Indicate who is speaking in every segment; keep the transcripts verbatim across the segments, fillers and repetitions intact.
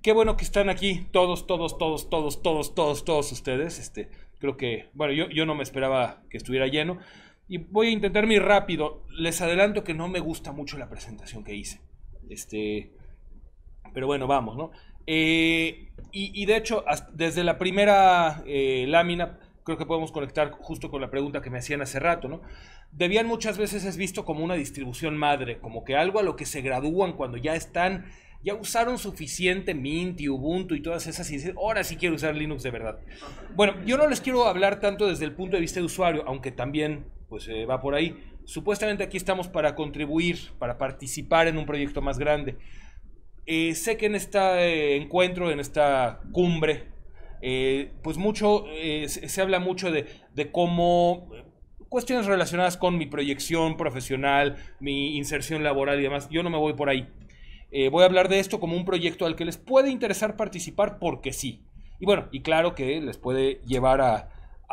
Speaker 1: qué bueno que están aquí todos, todos, todos, todos, todos, todos, todos ustedes. Este, creo que, bueno, yo, yo no me esperaba que estuviera lleno. Y voy a intentar ir rápido. Les adelanto que no me gusta mucho la presentación que hice. Este, pero bueno, vamos, ¿no? Eh, y, y de hecho, hasta, desde la primera eh, lámina, creo que podemos conectar justo con la pregunta que me hacían hace rato, ¿no? Debian muchas veces es visto como una distribución madre, como que algo a lo que se gradúan cuando ya están, ya usaron suficiente Mint y Ubuntu y todas esas y dicen, ahora sí quiero usar Linux de verdad. Bueno, yo no les quiero hablar tanto desde el punto de vista de usuario, aunque también pues eh, va por ahí. Supuestamente aquí estamos para contribuir, para participar en un proyecto más grande. Eh, sé que en este eh, encuentro, en esta cumbre, eh, pues mucho, eh, se, se habla mucho de, de cómo cuestiones relacionadas con mi proyección profesional, mi inserción laboral y demás. Yo no me voy por ahí. Eh, voy a hablar de esto como un proyecto al que les puede interesar participar porque sí. Y bueno, y claro que les puede llevar a,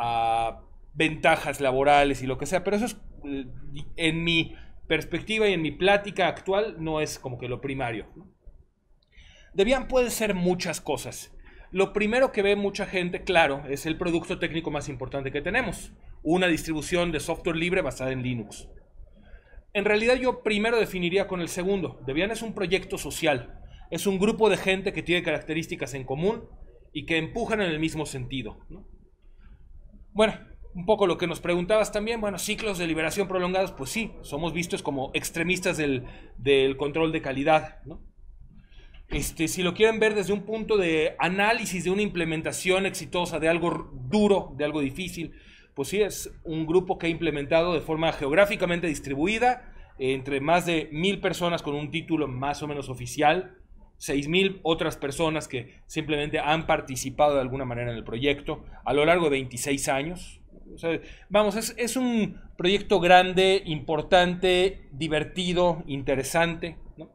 Speaker 1: a ventajas laborales y lo que sea, pero eso es, eh, en mi perspectiva y en mi plática actual, no es como que lo primario, ¿no? Debian puede ser muchas cosas. Lo primero que ve mucha gente, claro, es el producto técnico más importante que tenemos, una distribución de software libre basada en Linux. En realidad yo primero definiría con el segundo. Debian es un proyecto social, es un grupo de gente que tiene características en común y que empujan en el mismo sentido, ¿no? Bueno, un poco lo que nos preguntabas también, bueno, ciclos de liberación prolongados, pues sí, somos vistos como extremistas del, del control de calidad, ¿no? Este, si lo quieren ver desde un punto de análisis de una implementación exitosa de algo duro, de algo difícil, pues sí, es un grupo que ha implementado de forma geográficamente distribuida, eh, entre más de mil personas con un título más o menos oficial, seis mil otras personas que simplemente han participado de alguna manera en el proyecto a lo largo de veintiséis años. O sea, vamos, es, es un proyecto grande, importante, divertido, interesante, ¿no?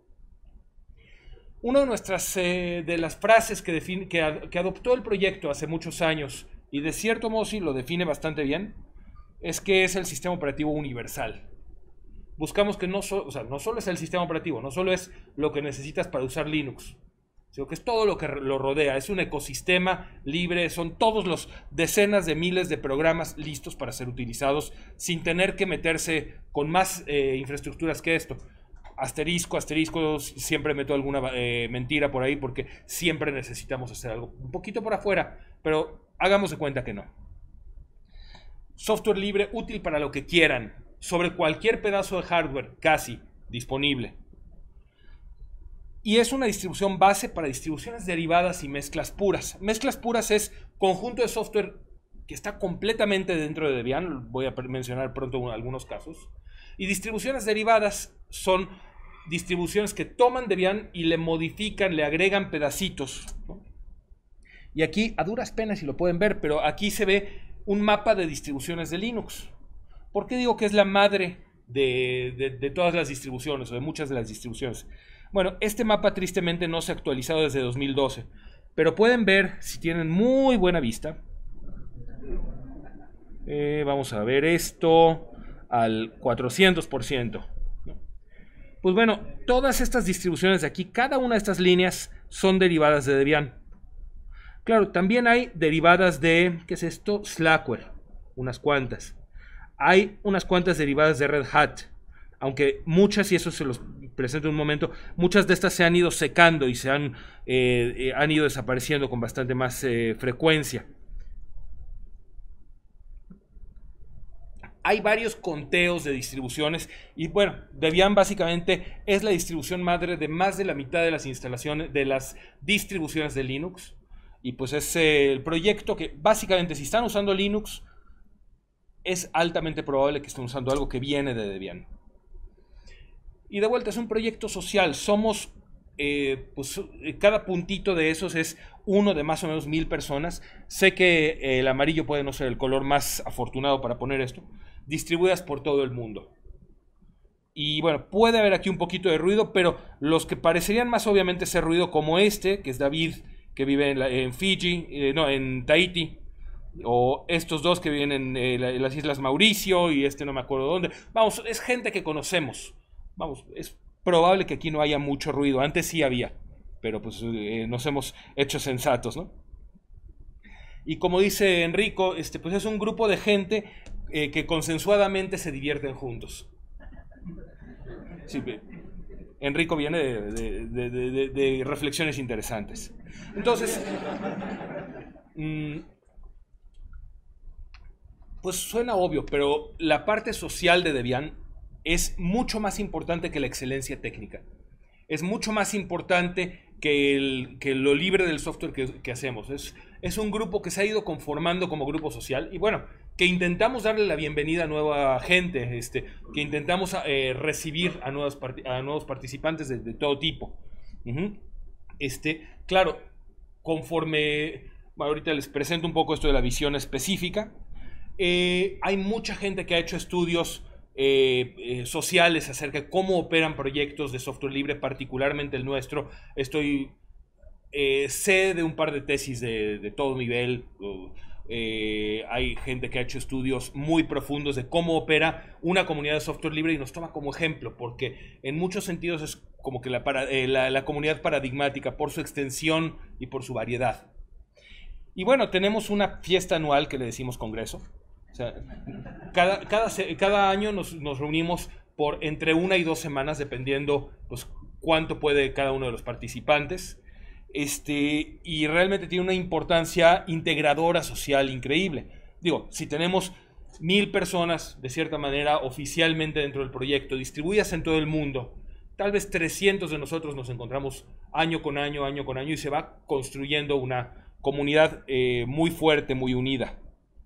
Speaker 1: Una de nuestras, eh, de las frases que, define, que, ad, que adoptó el proyecto hace muchos años, y de cierto modo sí lo define bastante bien, es que es el sistema operativo universal. Buscamos que no, so, o sea, no solo es el sistema operativo, no solo es lo que necesitas para usar Linux, sino que es todo lo que lo rodea, es un ecosistema libre, son todos los decenas de miles de programas listos para ser utilizados sin tener que meterse con más eh, infraestructuras que esto. Asterisco, asterisco, siempre meto alguna eh, mentira por ahí porque siempre necesitamos hacer algo un poquito por afuera, pero hagamos de cuenta que no. Software libre útil para lo que quieran, sobre cualquier pedazo de hardware, casi, disponible. Y es una distribución base para distribuciones derivadas y mezclas puras. Mezclas puras es conjunto de software que está completamente dentro de Debian, voy a mencionar pronto algunos casos. Y distribuciones derivadas son distribuciones que toman Debian y le modifican, le agregan pedacitos, ¿no? Y aquí, a duras penas, si lo pueden ver, pero aquí se ve un mapa de distribuciones de Linux. ¿Por qué digo que es la madre de, de, de todas las distribuciones o de muchas de las distribuciones? Bueno, este mapa tristemente no se ha actualizado desde dos mil doce, pero pueden ver, si tienen muy buena vista, eh, vamos a ver esto al cuatrocientos por ciento, ¿no? Pues bueno, todas estas distribuciones de aquí, cada una de estas líneas son derivadas de Debian. Claro, también hay derivadas de, ¿qué es esto? Slackware, unas cuantas. Hay unas cuantas derivadas de Red Hat, aunque muchas, y eso se los presento en un momento, muchas de estas se han ido secando y se han, eh, eh, han ido desapareciendo con bastante más eh, frecuencia. Hay varios conteos de distribuciones y bueno, Debian básicamente es la distribución madre de más de la mitad de las instalaciones, de las distribuciones de Linux. Y pues es eh, el proyecto que básicamente, si están usando Linux, es altamente probable que estén usando algo que viene de Debian. Y de vuelta, es un proyecto social. Somos, eh, pues cada puntito de esos es uno de más o menos mil personas. Sé que eh, el amarillo puede no ser el color más afortunado para poner esto. Distribuidas por todo el mundo. Y bueno, puede haber aquí un poquito de ruido, pero los que parecerían más obviamente ser ruido, como este, que es David, que vive en, la, en Fiji, eh, no, en Tahití, o estos dos que viven en, eh, la, en las Islas Mauricio, y este no me acuerdo dónde. Vamos, es gente que conocemos. Vamos, es probable que aquí no haya mucho ruido. Antes sí había, pero pues eh, nos hemos hecho sensatos, ¿no? Y como dice Enrico, este, pues es un grupo de gente eh, que consensuadamente se divierten juntos. Sí, Enrico viene de, de, de, de, de reflexiones interesantes. Entonces, mmm, pues suena obvio, pero la parte social de Debian es mucho más importante que la excelencia técnica. Es mucho más importante que, el, que lo libre del software que, que hacemos. Es, es un grupo que se ha ido conformando como grupo social y bueno, que intentamos darle la bienvenida a nueva gente, este, que intentamos eh, recibir a, nuevos a nuevos participantes de, de todo tipo. Uh-huh. Este, claro, conforme, bueno, ahorita les presento un poco esto de la visión específica, eh, hay mucha gente que ha hecho estudios Eh, eh, sociales acerca de cómo operan proyectos de software libre, particularmente el nuestro. Estoy eh, sé de un par de tesis de, de todo nivel. Eh, hay gente que ha hecho estudios muy profundos de cómo opera una comunidad de software libre y nos toma como ejemplo, porque en muchos sentidos es como que la, para, eh, la, la comunidad paradigmática por su extensión y por su variedad. Y bueno, tenemos una fiesta anual que le decimos Congreso. O sea, cada, cada, cada año nos, nos reunimos por entre una y dos semanas, dependiendo pues, cuánto puede cada uno de los participantes. Este, y realmente tiene una importancia integradora social increíble. Digo, si tenemos mil personas, de cierta manera, oficialmente dentro del proyecto, distribuidas en todo el mundo, tal vez trescientos de nosotros nos encontramos año con año, año con año, y se va construyendo una comunidad eh, muy fuerte, muy unida.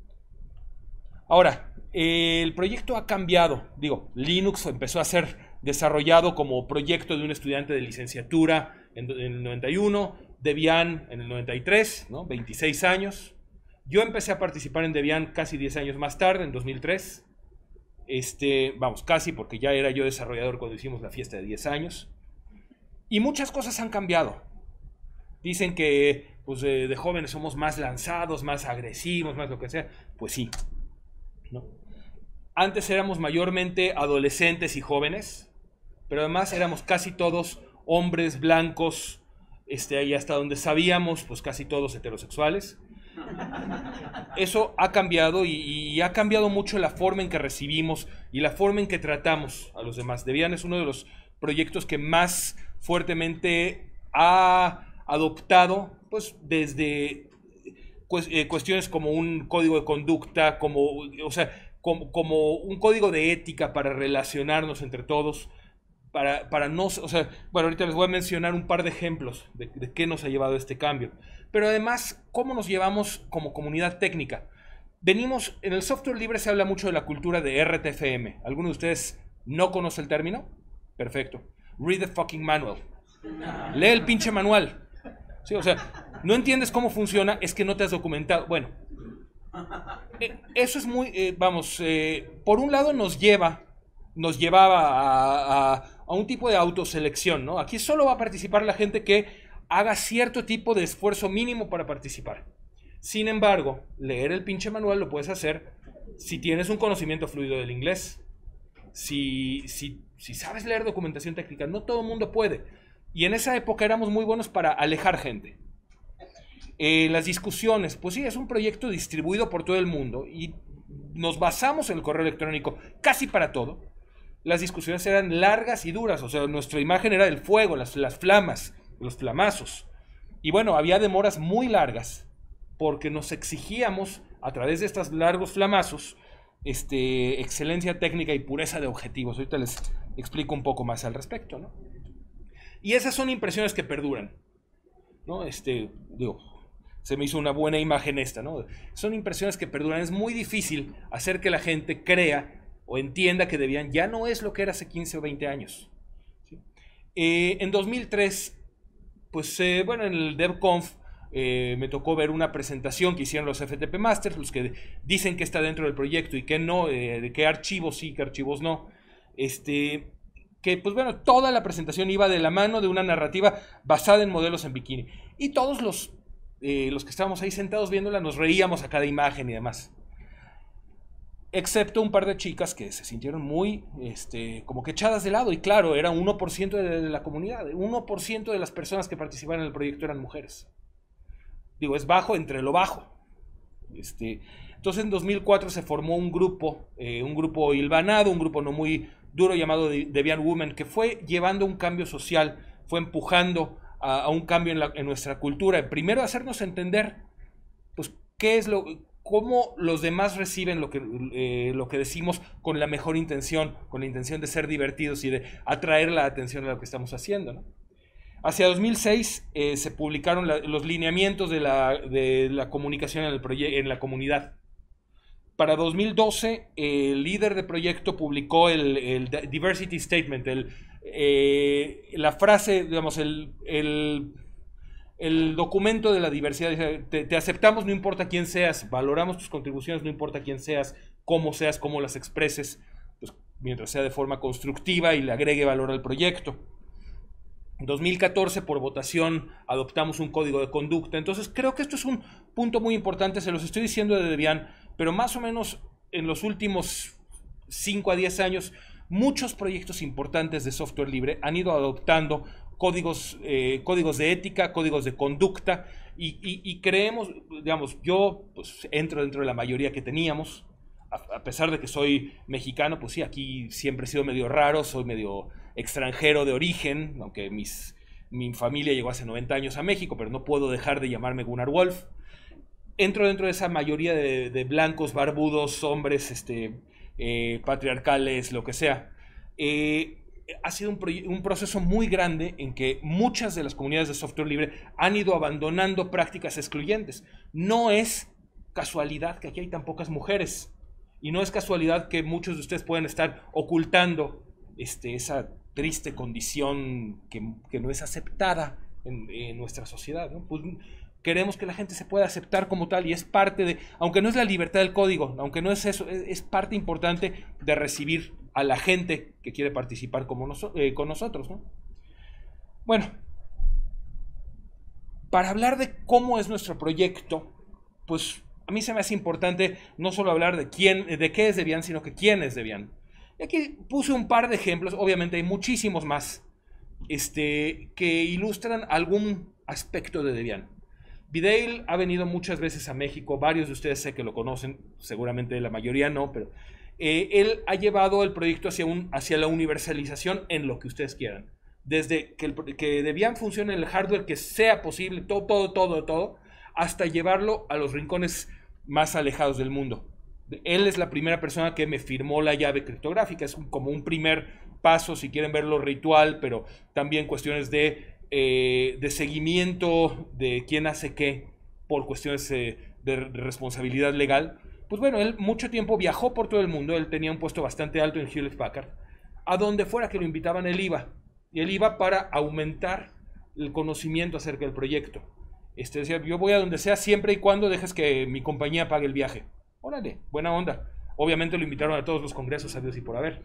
Speaker 1: Ahora, eh, el proyecto ha cambiado. Digo, Linux empezó a ser desarrollado como proyecto de un estudiante de licenciatura en, en el noventa y uno, Debian en el noventa y tres, ¿no? veintiséis años. Yo empecé a participar en Debian casi diez años más tarde, en dos mil tres. Este, vamos, casi, porque ya era yo desarrollador cuando hicimos la fiesta de diez años. Y muchas cosas han cambiado. Dicen que pues, de, de jóvenes somos más lanzados, más agresivos, más lo que sea. Pues sí. ¿No? Antes éramos mayormente adolescentes y jóvenes, pero además éramos casi todos hombres blancos, este, y hasta donde sabíamos, pues casi todos heterosexuales. Eso ha cambiado y, y ha cambiado mucho la forma en que recibimos y la forma en que tratamos a los demás. Debian es uno de los proyectos que más fuertemente ha adoptado, pues desde cuestiones como un código de conducta, como, o sea, como, como un código de ética para relacionarnos entre todos, para, para no, o sea, bueno, ahorita les voy a mencionar un par de ejemplos de, de qué nos ha llevado este cambio, pero además, cómo nos llevamos como comunidad técnica. Venimos, en el software libre se habla mucho de la cultura de R T F M. ¿Alguno de ustedes no conoce el término? Perfecto. Read the fucking manual. Lee el pinche manual. Sí, o sea, no entiendes cómo funciona, es que no te has documentado. Bueno, eh, eso es muy, eh, vamos, eh, por un lado nos lleva, nos llevaba a, a, a un tipo de autoselección, ¿no? Aquí solo va a participar la gente que haga cierto tipo de esfuerzo mínimo para participar. Sin embargo, leer el pinche manual lo puedes hacer si tienes un conocimiento fluido del inglés. Si, si, si sabes leer documentación técnica, no todo el mundo puede. Y en esa época éramos muy buenos para alejar gente. Eh, las discusiones, pues sí, es un proyecto distribuido por todo el mundo y nos basamos en el correo electrónico casi para todo. Las discusiones eran largas y duras, o sea, nuestra imagen era del fuego, las, las flamas, los flamazos. Y bueno, había demoras muy largas porque nos exigíamos, a través de estos largos flamazos, este, excelencia técnica y pureza de objetivos. Ahorita les explico un poco más al respecto, ¿no? Y esas son impresiones que perduran, ¿no? Este, digo, se me hizo una buena imagen esta, ¿no? Son impresiones que perduran. Es muy difícil hacer que la gente crea o entienda que Debian ya no es lo que era hace quince o veinte años. ¿Sí? Eh, en dos mil tres, pues, eh, bueno, en el DevConf eh, me tocó ver una presentación que hicieron los F T P Masters, los que dicen que está dentro del proyecto y que no, eh, de qué archivos sí, qué archivos no. Este... que pues bueno, toda la presentación iba de la mano de una narrativa basada en modelos en bikini. Y todos los, eh, los que estábamos ahí sentados viéndola nos reíamos a cada imagen y demás. excepto un par de chicas que se sintieron muy, este, como que echadas de lado, y claro, era uno por ciento de la comunidad, uno por ciento de las personas que participaban en el proyecto eran mujeres. Digo, es bajo entre lo bajo. Este, entonces en dos mil cuatro se formó un grupo, eh, un grupo hilvanado, un grupo no muy duro llamado Deviant Women, que fue llevando un cambio social, fue empujando a, a un cambio en, la, en nuestra cultura. Primero hacernos entender, pues, qué es lo, cómo los demás reciben lo que, eh, lo que decimos con la mejor intención, con la intención de ser divertidos y de atraer la atención a lo que estamos haciendo, ¿no? Hacia dos mil seis eh, se publicaron la, los lineamientos de la, de la comunicación en, el en la comunidad. Para dos mil doce, eh, el líder de proyecto publicó el, el Diversity Statement, el, eh, la frase, digamos, el, el, el documento de la diversidad. Te, te aceptamos no importa quién seas, valoramos tus contribuciones no importa quién seas, cómo seas, cómo las expreses, pues, mientras sea de forma constructiva y le agregue valor al proyecto. En dos mil catorce, por votación, adoptamos un código de conducta. Entonces, creo que esto es un punto muy importante. Se los estoy diciendo de Debian, pero más o menos en los últimos cinco a diez años, muchos proyectos importantes de software libre han ido adoptando códigos, eh, códigos de ética, códigos de conducta, y, y, y creemos, digamos, yo pues, entro dentro de la mayoría que teníamos. A, a pesar de que soy mexicano, pues sí, aquí siempre he sido medio raro, soy medio extranjero de origen, aunque mis, mi familia llegó hace noventa años a México, pero no puedo dejar de llamarme Gunnar Wolf. Entro dentro de esa mayoría de, de blancos, barbudos, hombres, este, eh, patriarcales, lo que sea. Eh, ha sido un, un proceso muy grande en que muchas de las comunidades de software libre han ido abandonando prácticas excluyentes. No es casualidad que aquí hay tan pocas mujeres, y no es casualidad que muchos de ustedes pueden estar ocultando este, esa triste condición que, que no es aceptada en, en nuestra sociedad, ¿no? Pues queremos que la gente se pueda aceptar como tal, y es parte de, aunque no es la libertad del código, aunque no es eso, es, es parte importante de recibir a la gente que quiere participar como noso eh, con nosotros, ¿no? Bueno, para hablar de cómo es nuestro proyecto, pues a mí se me hace importante no solo hablar de quién, de qué es Debian, sino que quién es Debian. Y aquí puse un par de ejemplos, obviamente hay muchísimos más, este, que ilustran algún aspecto de Debian. Vidal ha venido muchas veces a México, varios de ustedes sé que lo conocen, seguramente la mayoría no, pero eh, él ha llevado el proyecto hacia, un, hacia la universalización en lo que ustedes quieran. Desde que, el, que Debian funcione en el hardware que sea posible, todo, todo, todo, todo, hasta llevarlo a los rincones más alejados del mundo. Él es la primera persona que me firmó la llave criptográfica, es como un primer paso, si quieren verlo ritual, pero también cuestiones de, eh, de seguimiento de quién hace qué por cuestiones eh, de responsabilidad legal. Pues bueno, él mucho tiempo viajó por todo el mundo, él tenía un puesto bastante alto en Hewlett Packard, a donde fuera que lo invitaban él iba, y él iba para aumentar el conocimiento acerca del proyecto. Este, decía, yo voy a donde sea siempre y cuando dejes que mi compañía pague el viaje. Órale, buena onda. Obviamente lo invitaron a todos los congresos, a Dios y por haber.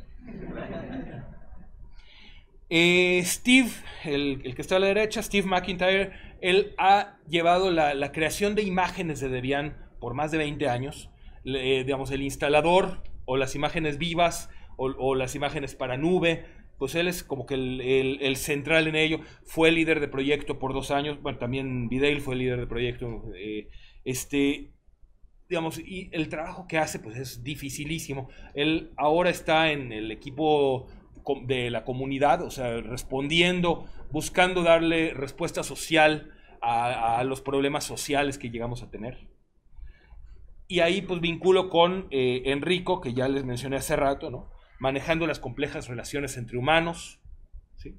Speaker 1: Eh, Steve, el, el que está a la derecha, Steve McIntyre, él ha llevado la, la creación de imágenes de Debian por más de veinte años. Le, digamos, el instalador o las imágenes vivas o, o las imágenes para nube, pues él es como que el, el, el central en ello. Fue el líder de proyecto por dos años. Bueno, también Vidal fue el líder de proyecto. Eh, este, digamos, y el trabajo que hace pues es dificilísimo. Él ahora está en el equipo de la comunidad, o sea, respondiendo, buscando darle respuesta social a, a los problemas sociales que llegamos a tener. Y ahí pues vinculo con eh, Enrico, que ya les mencioné hace rato, ¿no? Manejando las complejas relaciones entre humanos, ¿sí?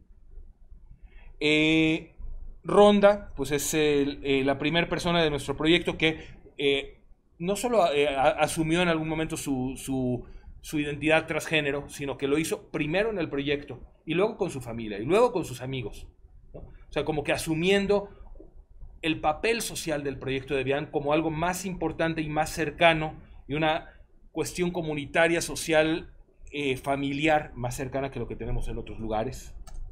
Speaker 1: Eh, Ronda, pues es el, eh, la primera persona de nuestro proyecto que eh, no solo eh, a, asumió en algún momento su, su, su identidad transgénero, sino que lo hizo primero en el proyecto, y luego con su familia, y luego con sus amigos, ¿no? O sea, como que asumiendo el papel social del proyecto de Debian como algo más importante y más cercano, y una cuestión comunitaria, social, eh, familiar, más cercana que lo que tenemos en otros lugares.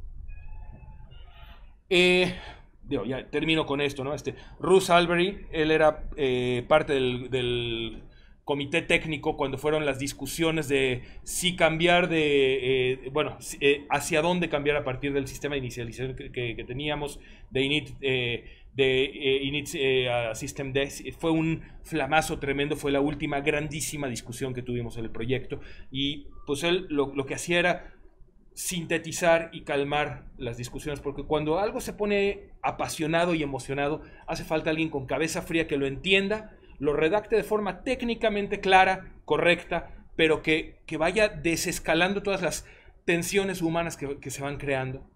Speaker 1: Eh, digo, ya termino con esto, ¿no? Este, Russ Albery, él era eh, parte del, del, comité técnico cuando fueron las discusiones de si cambiar de, eh, bueno, eh, hacia dónde cambiar a partir del sistema de inicialización que, que, que teníamos de init, eh, de eh, init eh, a system D. Fue un flamazo tremendo, fue la última grandísima discusión que tuvimos en el proyecto, y pues él lo, lo que hacía era sintetizar y calmar las discusiones, porque cuando algo se pone apasionado y emocionado, hace falta alguien con cabeza fría que lo entienda, lo redacte de forma técnicamente clara, correcta, pero que, que vaya desescalando todas las tensiones humanas que, que se van creando.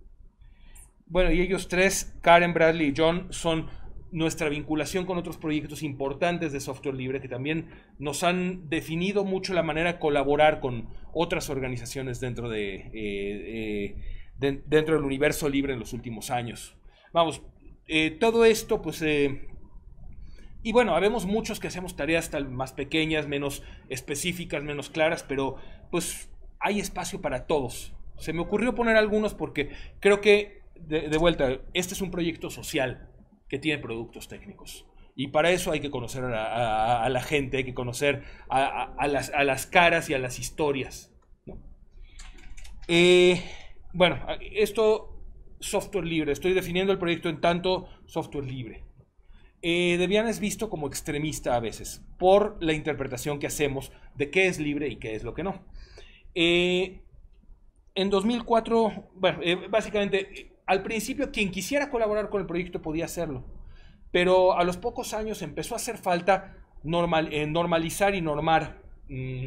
Speaker 1: Bueno, y ellos tres, Karen, Bradley y John, son nuestra vinculación con otros proyectos importantes de software libre que también nos han definido mucho la manera de colaborar con otras organizaciones dentro, de, eh, eh, de, dentro del universo libre en los últimos años. Vamos, eh, todo esto, pues... Eh, y bueno, habemos muchos que hacemos tareas tal más pequeñas, menos específicas, menos claras, pero pues hay espacio para todos. Se me ocurrió poner algunos porque creo que, de, de vuelta, este es un proyecto social que tiene productos técnicos. Y para eso hay que conocer a, a, a la gente, hay que conocer a, a, a, las, a las caras y a las historias, ¿no? Eh, bueno, esto, software libre. Estoy definiendo el proyecto en tanto software libre. Eh, Debian es visto como extremista a veces por la interpretación que hacemos de qué es libre y qué es lo que no. Eh, en dos mil cuatro, bueno, eh, básicamente, al principio quien quisiera colaborar con el proyecto podía hacerlo, pero a los pocos años empezó a hacer falta normal, eh, normalizar y normar mmm,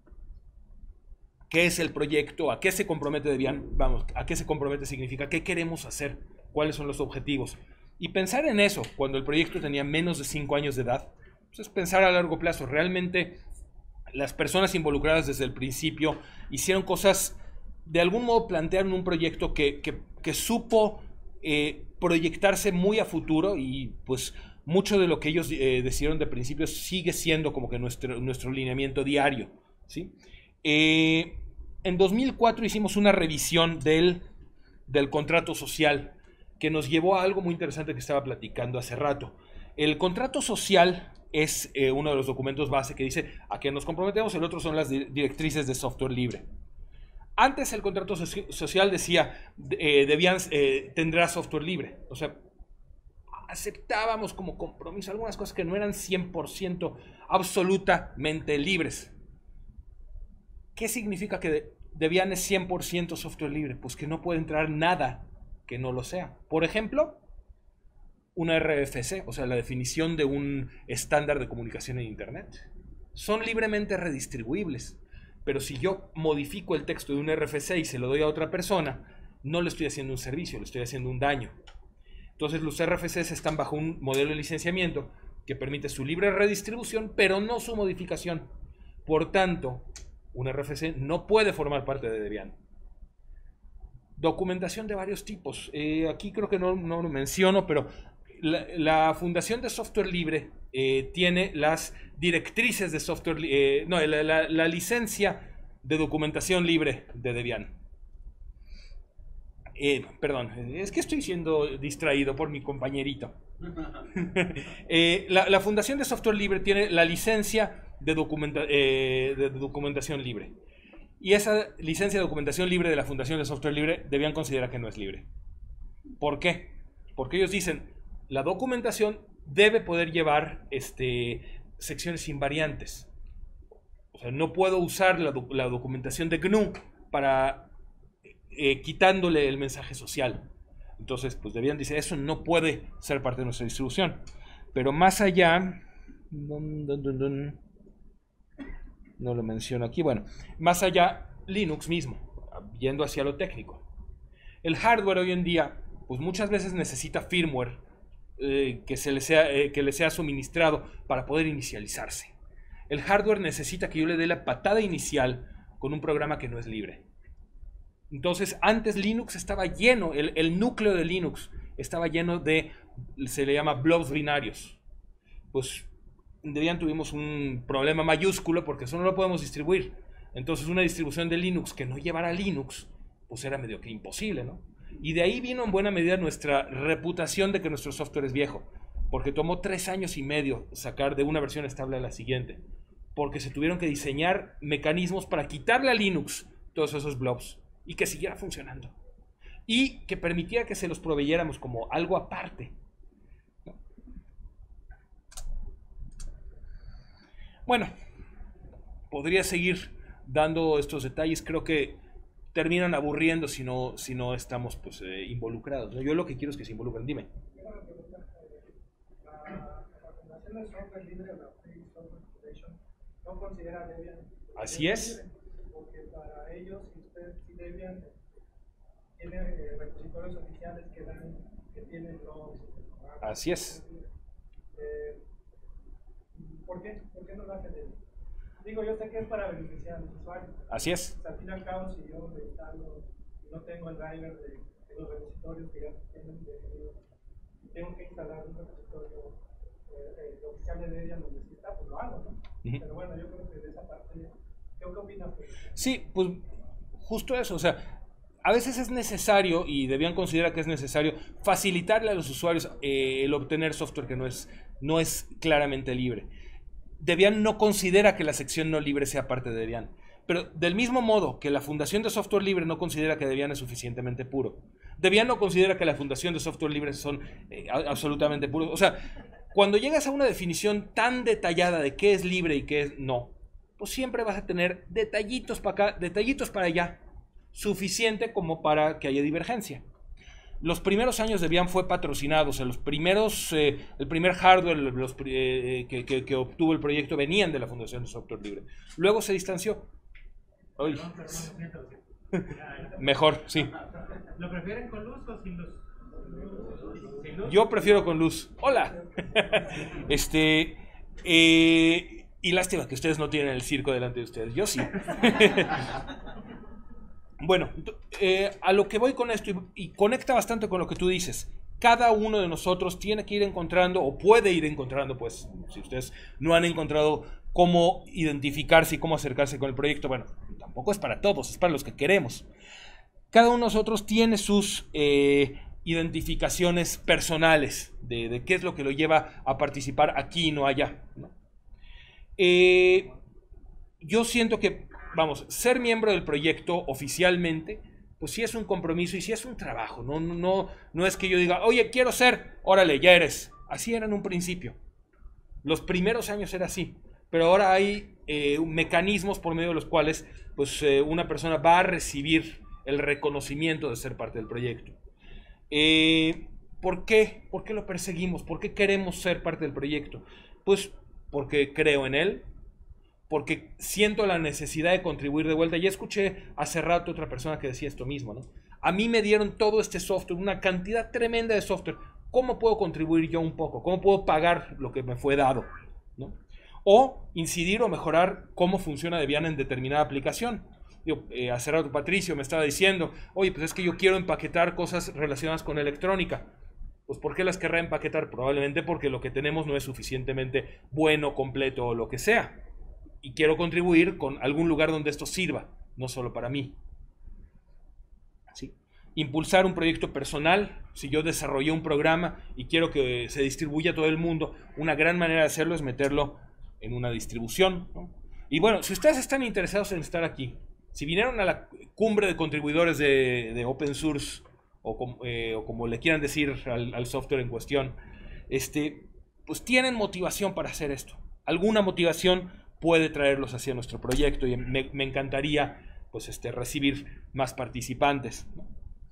Speaker 1: qué es el proyecto, a qué se compromete Debian, vamos, a qué se compromete significa, qué queremos hacer, cuáles son los objetivos. Y pensar en eso, cuando el proyecto tenía menos de cinco años de edad, pues es pensar a largo plazo. Realmente las personas involucradas desde el principio hicieron cosas, de algún modo plantearon un proyecto que, que, que supo eh, proyectarse muy a futuro, y pues mucho de lo que ellos eh, decidieron de principio sigue siendo como que nuestro, nuestro lineamiento diario, ¿sí? Eh, en dos mil cuatro hicimos una revisión del, del contrato social, que nos llevó a algo muy interesante que estaba platicando hace rato. El contrato social es eh, uno de los documentos base que dice a qué nos comprometemos, el otro son las directrices de software libre. Antes el contrato so social decía, eh, Debian eh, tendrá software libre, o sea, aceptábamos como compromiso algunas cosas que no eran cien por ciento absolutamente libres. ¿Qué significa que Debian es cien por ciento software libre? Pues que no puede entrar nada que no lo sea. Por ejemplo, una R F C, o sea, la definición de un estándar de comunicación en Internet. Son libremente redistribuibles, pero si yo modifico el texto de un R F C y se lo doy a otra persona, no le estoy haciendo un servicio, le estoy haciendo un daño. Entonces los R F Cs están bajo un modelo de licenciamiento que permite su libre redistribución, pero no su modificación. Por tanto, un R F C no puede formar parte de Debian. Documentación de varios tipos. Eh, aquí creo que no, no lo menciono, pero la, la Fundación de Software Libre eh, tiene las directrices de software, eh, no, la, la, la licencia de documentación libre de Debian. Eh, perdón, es que estoy siendo distraído por mi compañerito. eh, la, la Fundación de Software Libre tiene la licencia de, documenta, eh, de documentación libre. Y esa licencia de documentación libre de la Fundación de Software Libre Debian considera que no es libre. ¿Por qué? Porque ellos dicen, la documentación debe poder llevar este, secciones invariantes. O sea, no puedo usar la, la documentación de G N U para eh, quitándole el mensaje social. Entonces, pues Debian dice, eso no puede ser parte de nuestra distribución. Pero más allá... Dun, dun, dun, dun, no lo menciono aquí. Bueno, más allá, Linux mismo, yendo hacia lo técnico. El hardware hoy en día, pues muchas veces necesita firmware eh, que, se le sea, eh, que le sea suministrado para poder inicializarse. El hardware necesita que yo le dé la patada inicial con un programa que no es libre. Entonces, antes Linux estaba lleno, el, el núcleo de Linux estaba lleno de, se le llama blobs binarios. Pues en Debian tuvimos un problema mayúsculo porque eso no lo podemos distribuir. Entonces una distribución de Linux que no llevara Linux, pues era medio que imposible, ¿no? Y de ahí vino en buena medida nuestra reputación de que nuestro software es viejo, porque tomó tres años y medio sacar de una versión estable a la siguiente. porque se tuvieron que diseñar mecanismos para quitarle a Linux todos esos blobs y que siguiera funcionando. Y que permitiera que se los proveyéramos como algo aparte. Bueno, podría seguir dando estos detalles. Creo que terminan aburriendo si no, si no estamos pues, eh, involucrados, ¿no? Yo lo que quiero es que se involucren. Dime.
Speaker 2: No considera Debian.
Speaker 1: Así es.
Speaker 2: Porque para ellos, si usted si Debian tiene eh, repositorios oficiales que dan, que tienen los.
Speaker 1: Así es.
Speaker 2: Eh, ¿Por qué? ¿Por qué no lo hacen Debian? Digo, yo sé que es para beneficiar a los usuarios.
Speaker 1: Así es.
Speaker 2: O sea, al fin y al cabo, si yo me instalo y no tengo el driver de, de los repositorios que ya tienen definidos, y tengo que instalar un repositorio eh, eh, oficial de Debian donde sí está, pues lo hago, ¿no? Uh-huh. Pero bueno, yo creo que de esa parte, ¿qué opinas?
Speaker 1: Sí, pues justo eso, o sea, a veces es necesario, y Debian considera que es necesario, facilitarle a los usuarios eh, el obtener software que no es, no es claramente libre. Debian no considera que la sección no libre sea parte de Debian, pero del mismo modo que la Fundación de Software Libre no considera que Debian es suficientemente puro. Debian no considera que la Fundación de Software Libre son eh, absolutamente puros. O sea, cuando llegas a una definición tan detallada de qué es libre y qué es no, pues siempre vas a tener detallitos para acá, detallitos para allá, suficiente como para que haya divergencia. Los primeros años Debian fue patrocinado, o sea, los primeros, eh, el primer hardware los, eh, que, que, que obtuvo el proyecto venían de la Fundación de Software Libre. Luego se distanció. Uy. Mejor, sí.
Speaker 3: ¿Lo prefieren con luz o sin luz? ¿Sin luz?
Speaker 1: Yo prefiero con luz. Hola. Este, eh, y lástima que ustedes no tienen el circo delante de ustedes. Yo sí. Bueno, eh, a lo que voy con esto, y, y conecta bastante con lo que tú dices, cada uno de nosotros tiene que ir encontrando, o puede ir encontrando, pues, si ustedes no han encontrado cómo identificarse y cómo acercarse con el proyecto, bueno, tampoco es para todos, es para los que queremos. Cada uno de nosotros tiene sus eh, identificaciones personales de, de qué es lo que lo lleva a participar aquí y no allá, ¿no? Eh, yo siento que vamos, ser miembro del proyecto oficialmente, pues sí es un compromiso y sí es un trabajo. No, no, no es que yo diga, oye, quiero ser, órale, ya eres. Así era en un principio. Los primeros años era así, pero ahora hay eh, mecanismos por medio de los cuales pues, eh, una persona va a recibir el reconocimiento de ser parte del proyecto. Eh, ¿Por qué? ¿Por qué lo perseguimos? ¿Por qué queremos ser parte del proyecto? Pues porque creo en él, porque siento la necesidad de contribuir de vuelta. Ya escuché hace rato otra persona que decía esto mismo, ¿no? A mí me dieron todo este software, una cantidad tremenda de software. ¿Cómo puedo contribuir yo un poco? ¿Cómo puedo pagar lo que me fue dado? ¿No? O incidir o mejorar cómo funciona Debian en determinada aplicación. Digo, eh, hace rato Patricio me estaba diciendo, oye, pues es que yo quiero empaquetar cosas relacionadas con electrónica. Pues ¿por qué las querrá empaquetar? Probablemente porque lo que tenemos no es suficientemente bueno, completo o lo que sea. Y quiero contribuir con algún lugar donde esto sirva, no solo para mí. ¿Sí? Impulsar un proyecto personal. Si yo desarrollé un programa y quiero que se distribuya a todo el mundo, una gran manera de hacerlo es meterlo en una distribución, ¿no? Y bueno, si ustedes están interesados en estar aquí, si vinieron a la cumbre de contribuidores de, de Open Source, o, com, eh, o como le quieran decir al, al software en cuestión, este, pues tienen motivación para hacer esto. Alguna motivación puede traerlos hacia nuestro proyecto y me, me encantaría pues, este, recibir más participantes, ¿no?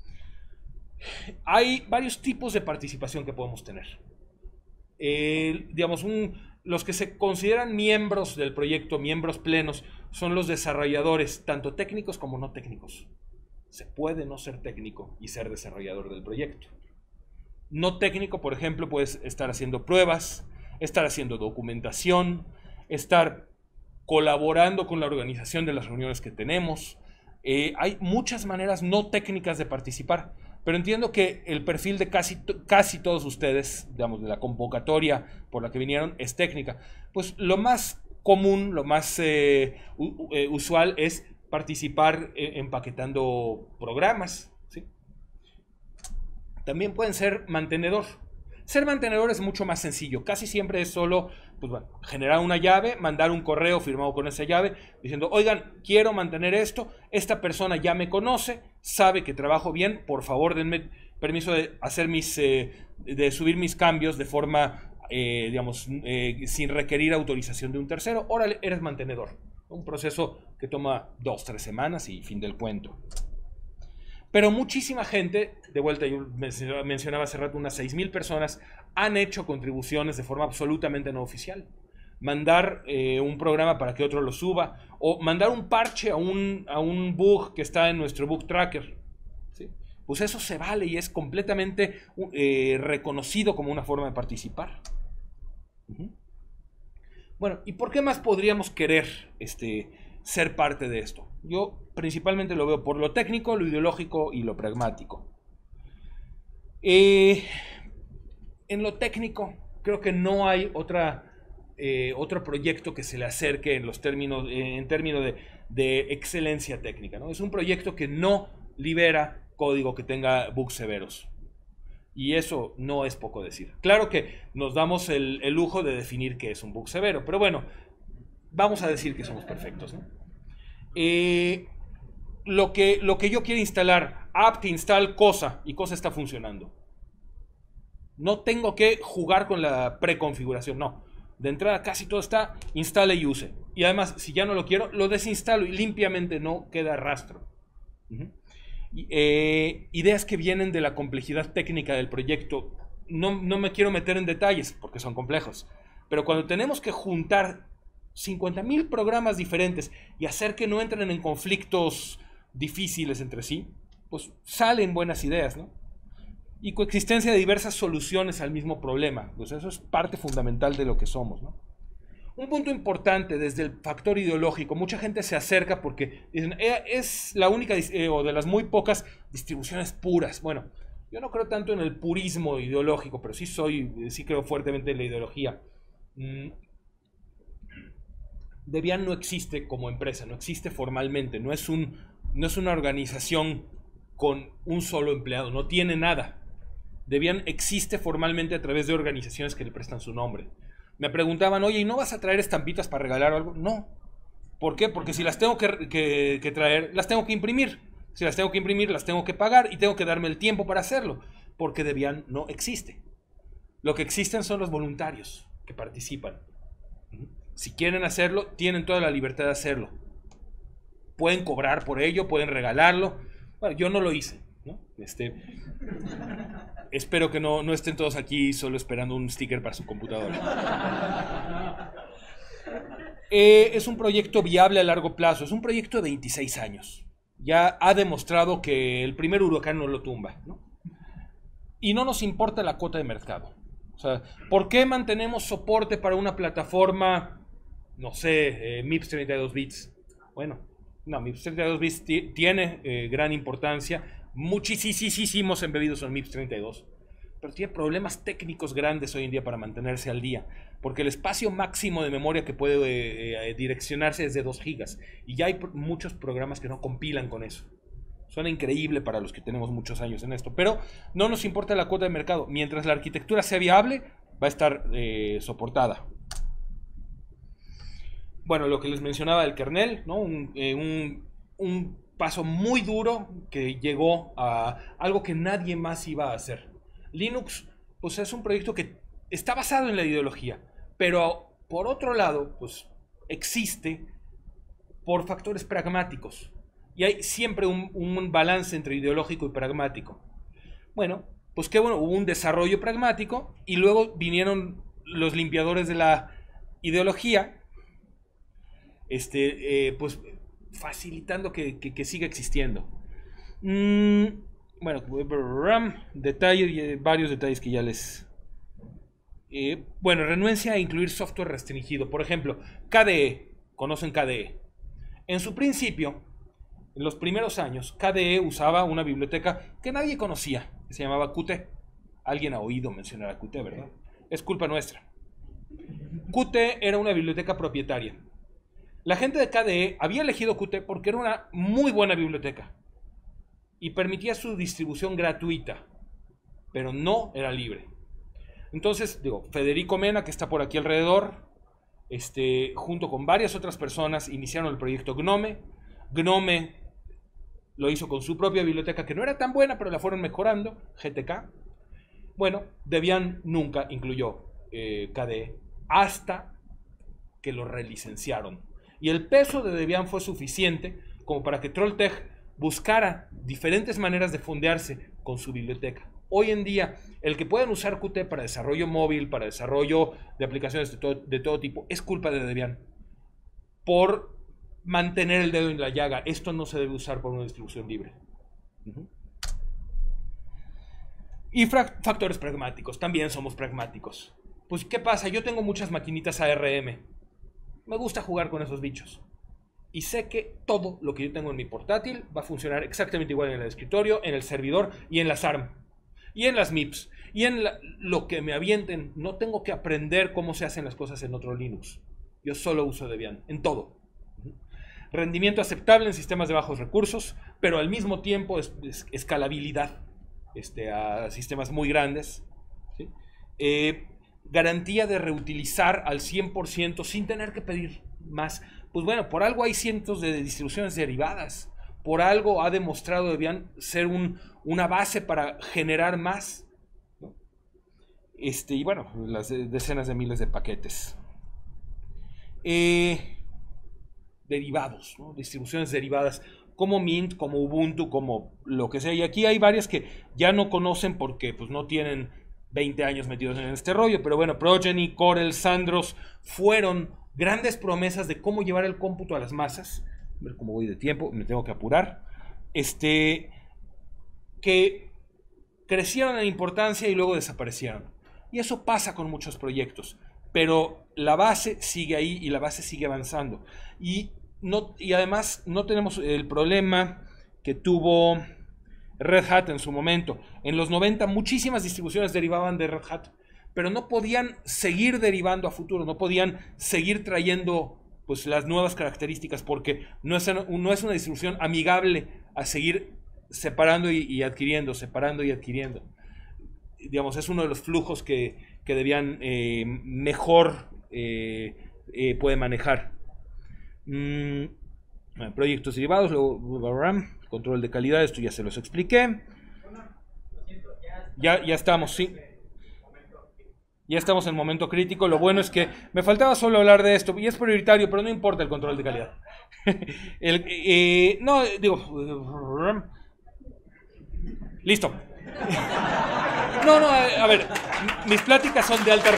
Speaker 1: Hay varios tipos de participación que podemos tener. Eh, digamos, un, los que se consideran miembros del proyecto, miembros plenos, son los desarrolladores, tanto técnicos como no técnicos. Se puede no ser técnico y ser desarrollador del proyecto. No técnico, por ejemplo, puedes estar haciendo pruebas, estar haciendo documentación, estar colaborando con la organización de las reuniones que tenemos. Eh, hay muchas maneras no técnicas de participar, pero entiendo que el perfil de casi, casi todos ustedes, digamos, de la convocatoria por la que vinieron, es técnica. Pues lo más común, lo más eh, usual es participar eh, empaquetando programas, ¿sí? También pueden ser mantenedor. Ser mantenedor es mucho más sencillo. Casi siempre es solo pues, bueno, generar una llave, mandar un correo firmado con esa llave, diciendo, oigan, quiero mantener esto, esta persona ya me conoce, sabe que trabajo bien, por favor denme permiso de hacer mis, eh, de subir mis cambios de forma, eh, digamos, eh, sin requerir autorización de un tercero. Órale, eres mantenedor. Un proceso que toma dos, tres semanas y fin del cuento. Pero muchísima gente, de vuelta, yo mencionaba hace rato, unas seis mil personas han hecho contribuciones de forma absolutamente no oficial. Mandar eh, un programa para que otro lo suba, o mandar un parche a un, a un bug que está en nuestro bug tracker. ¿Sí? Pues eso se vale y es completamente eh, reconocido como una forma de participar. Uh-huh. Bueno, ¿y por qué más podríamos querer este, ser parte de esto? Yo principalmente lo veo por lo técnico, lo ideológico y lo pragmático. Eh, en lo técnico, creo que no hay otra, eh, otro proyecto que se le acerque en, los términos, eh, en términos de, de excelencia técnica, ¿no? Es un proyecto que no libera código que tenga bugs severos. Y eso no es poco decir. Claro que nos damos el, el lujo de definir qué es un bug severo, pero bueno, vamos a decir que somos perfectos, ¿no? Eh, lo, que, lo que yo quiero instalar, apt install cosa, y cosa está funcionando. No tengo que jugar con la preconfiguración, no. De entrada casi todo está, instale y use. Y además, si ya no lo quiero, lo desinstalo y limpiamente no queda rastro. Uh-huh. Eh, ideas que vienen de la complejidad técnica del proyecto. No, no me quiero meter en detalles porque son complejos, pero cuando tenemos que juntar cincuenta mil programas diferentes y hacer que no entren en conflictos difíciles entre sí, pues salen buenas ideas, ¿no? Y coexistencia de diversas soluciones al mismo problema, pues eso es parte fundamental de lo que somos, ¿no? Un punto importante desde el factor ideológico, mucha gente se acerca porque dicen, eh, es la única eh, o de las muy pocas distribuciones puras. Bueno, yo no creo tanto en el purismo ideológico, pero sí soy, sí creo fuertemente en la ideología. Mm. Debian no existe como empresa, no existe formalmente, no es, un, no es una organización con un solo empleado, no tiene nada. Debian existe formalmente a través de organizaciones que le prestan su nombre. Me preguntaban, oye, ¿y no vas a traer estampitas para regalar algo? No. ¿Por qué? Porque si las tengo que, que, que traer, las tengo que imprimir. Si las tengo que imprimir, las tengo que pagar y tengo que darme el tiempo para hacerlo. Porque Debian no existe. Lo que existen son los voluntarios que participan. Si quieren hacerlo, tienen toda la libertad de hacerlo. Pueden cobrar por ello, pueden regalarlo. Bueno, yo no lo hice, ¿no? Este, espero que no, no estén todos aquí solo esperando un sticker para su computadora. Eh, es un proyecto viable a largo plazo. Es un proyecto de veintiséis años. Ya ha demostrado que el primer huracán no lo tumba, ¿no? Y no nos importa la cuota de mercado. O sea, ¿por qué mantenemos soporte para una plataforma, no sé, eh, MIPS treinta y dos bits? Bueno, no, MIPS treinta y dos bits tiene eh, gran importancia. Muchísimos embebidos son MIPS treinta y dos. Pero tiene problemas técnicos grandes hoy en día para mantenerse al día. Porque el espacio máximo de memoria que puede eh, eh, direccionarse es de dos gigas. Y ya hay pr- muchos programas que no compilan con eso. Suena increíble para los que tenemos muchos años en esto, pero no nos importa la cuota de mercado. Mientras la arquitectura sea viable, va a estar eh, soportada. Bueno, lo que les mencionaba del kernel, ¿no? Un, eh, un, un paso muy duro que llegó a algo que nadie más iba a hacer. Linux, pues es un proyecto que está basado en la ideología, pero por otro lado, pues existe por factores pragmáticos. Y hay siempre un, un balance entre ideológico y pragmático. Bueno, pues qué bueno, hubo un desarrollo pragmático y luego vinieron los limpiadores de la ideología, este, eh, pues facilitando que, que, que siga existiendo. Mm, bueno, detalles, varios detalles que ya les... Eh, bueno, renuencia a incluir software restringido. Por ejemplo, K D E. ¿Conocen K D E? En su principio... En los primeros años, K D E usaba una biblioteca que nadie conocía, que se llamaba Qt. Alguien ha oído mencionar a Qt, ¿verdad? Es culpa nuestra. Qt era una biblioteca propietaria. La gente de K D E había elegido Qt porque era una muy buena biblioteca y permitía su distribución gratuita, pero no era libre. Entonces, digo, Federico Mena, que está por aquí alrededor, este, junto con varias otras personas, iniciaron el proyecto Gnome. Gnome lo hizo con su propia biblioteca, que no era tan buena, pero la fueron mejorando, G T K. Bueno, Debian nunca incluyó eh, K D E, hasta que lo relicenciaron. Y el peso de Debian fue suficiente como para que Trolltech buscara diferentes maneras de fondearse con su biblioteca. Hoy en día, el que puedan usar Qt para desarrollo móvil, para desarrollo de aplicaciones de todo, de todo tipo, es culpa de Debian. Por mantener el dedo en la llaga. Esto no se debe usar por una distribución libre. Uh-huh. Y factores pragmáticos. También somos pragmáticos. Pues, ¿qué pasa? Yo tengo muchas maquinitas A R M. Me gusta jugar con esos bichos. Y sé que todo lo que yo tengo en mi portátil va a funcionar exactamente igual en el escritorio, en el servidor y en las A R M. Y en las M I Ps. Y en la, lo que me avienten. No tengo que aprender cómo se hacen las cosas en otro Linux. Yo solo uso Debian. En todo. Rendimiento aceptable en sistemas de bajos recursos. Pero al mismo tiempo es, es, escalabilidad. Este, a sistemas muy grandes. ¿Sí? Eh, garantía de reutilizar al cien por ciento sin tener que pedir más. Pues bueno, por algo hay cientos de distribuciones derivadas. Por algo ha demostrado Debian ser un, una base para generar más, ¿no? Este, y bueno, las decenas de miles de paquetes. Eh, derivados, ¿no? Distribuciones derivadas, como Mint, como Ubuntu, como lo que sea. Y aquí hay varias que ya no conocen porque pues, no tienen veinte años metidos en este rollo. Pero bueno, Progeny, Corel, Sandros fueron grandes promesas de cómo llevar el cómputo a las masas. A ver cómo voy de tiempo, me tengo que apurar. Este, que crecieron en importancia y luego desaparecieron. Y eso pasa con muchos proyectos. Pero la base sigue ahí y la base sigue avanzando. Y, no, y además no tenemos el problema que tuvo Red Hat en su momento. En los noventa muchísimas distribuciones derivaban de Red Hat, pero no podían seguir derivando a futuro, no podían seguir trayendo pues, las nuevas características porque no es, no es una distribución amigable a seguir separando y, y adquiriendo, separando y adquiriendo. Digamos, es uno de los flujos que, que Debian eh, mejor eh, eh, puede manejar. Mm, proyectos derivados, luego RAM, control de calidad, esto ya se los expliqué. Ya, ya estamos, sí. Ya estamos en momento crítico. Lo bueno es que me faltaba solo hablar de esto, y es prioritario, pero no importa el control de calidad. el, eh, no, digo... Listo. No, no, a ver, mis pláticas son de alta